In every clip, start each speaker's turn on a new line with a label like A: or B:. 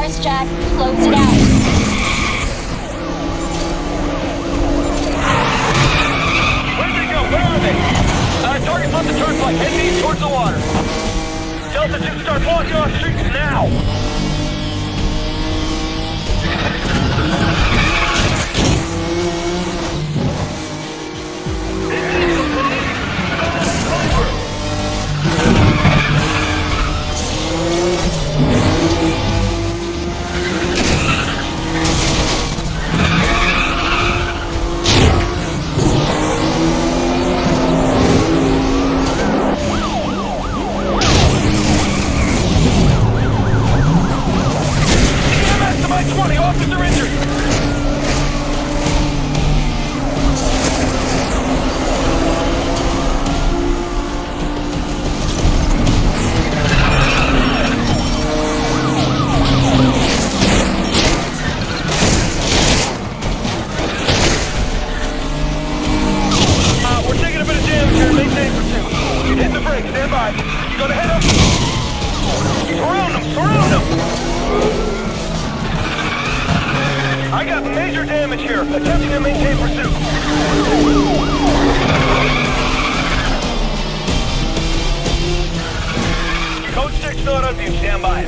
A: Service, Jack. Close it out.
B: Where'd they go? Where are they? Target's on the turnpike, heading east towards the water. Delta 2, start blocking our streets now! I got major damage here. Attempting to maintain pursuit. Code 6 not on view. Stand by.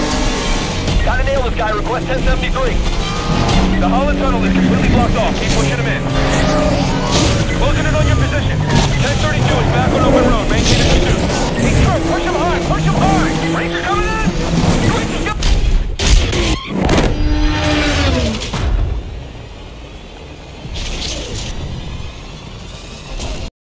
B: Request 1073. The Holland tunnel is completely blocked off. Keep pushing.